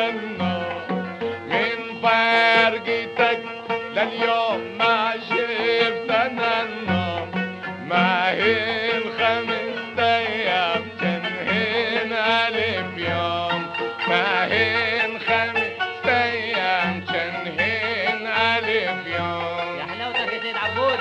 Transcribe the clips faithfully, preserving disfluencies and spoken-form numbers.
النوم من فرقتك لليوم ما شفت انا النوم. ما هي الخمس ايام كنهن الف يوم. ما هي الخمس ايام كنهن الف يوم. يا حلاوتك يا سيد عبود.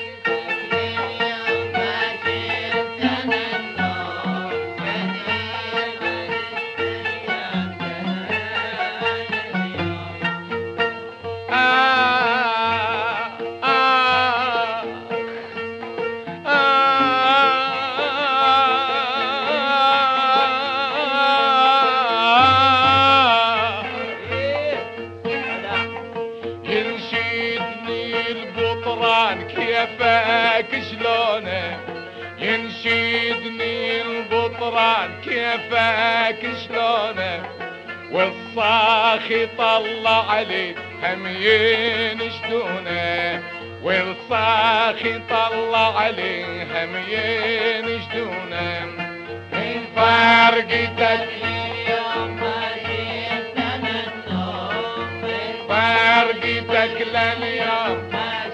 كيفك شلونه ينشدني البطران كيفك شلونه. والصاخي طلع علي هم ينشدونه. والصاخي طلع علي هم ينشدونه. من فرقتك اليوم ما شفت انا النوم. فرقتك لليوم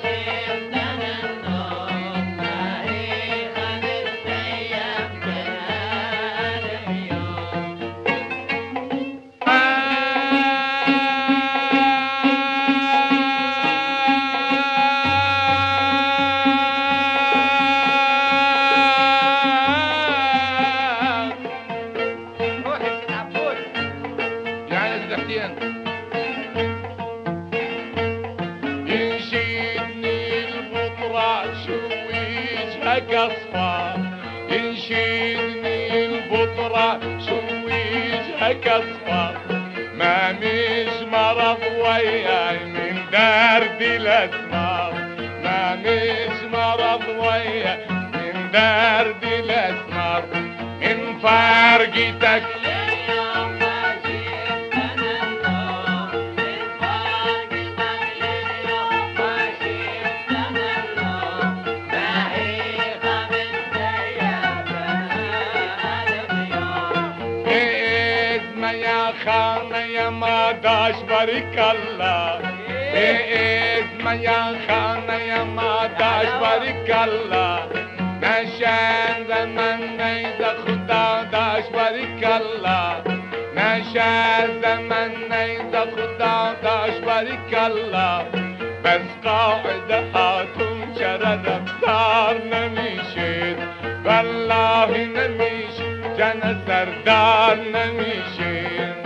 ينشدني البطران شو وجهك اصفر. ينشدني البطران شو وجهك اصفر. ما مش مرض وياي من دردي الاسمر. ما مش مرض وياي من دردي الاسمر. من فرقتك خانة يا ما داش بارك الله. باسم يا خانة يا ما داش بارك الله. نشان زمن نيزا خدا داش بارك الله. نشان زمن نيزا خدا داش بارك الله. بس قاعد هاتم شرر رفتار نميشید. والله نمیش جن سردار نمیشید.